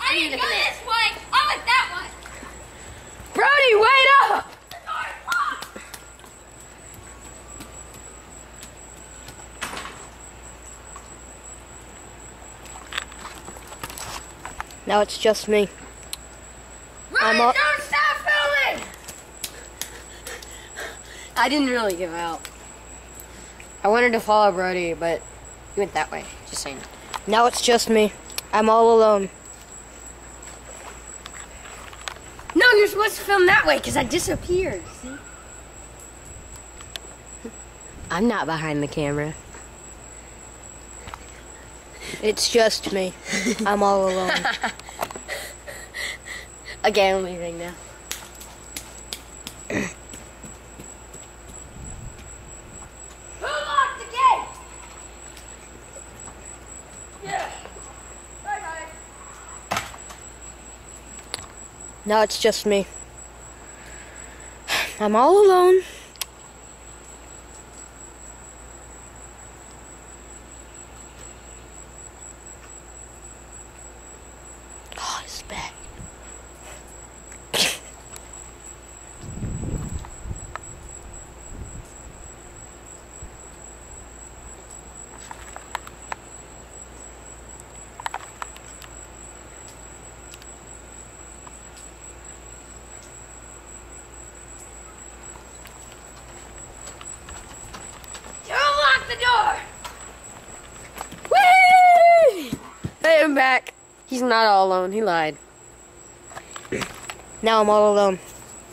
I didn't go this way. I went that way. Brody, wait up! The door's locked. Now it's just me. Ryan, I'm up. don't stop filming! I didn't really give out. I wanted to follow Brody, but he went that way. Just saying. Now it's just me. I'm all alone. No, you're supposed to film that way because I disappeared. See? I'm not behind the camera. It's just me. I'm all alone. Okay, I'm leaving now. Who locked the gate? Yeah. Bye-bye. Now it's just me. I'm all alone. Oh, it's back. The door. Whee! Hey, I'm back. He's not all alone. He lied. Now I'm all alone.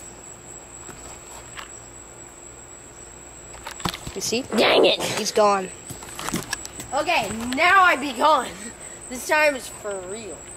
You see? Dang it! He's gone. Okay, now I be gone. This time is for real.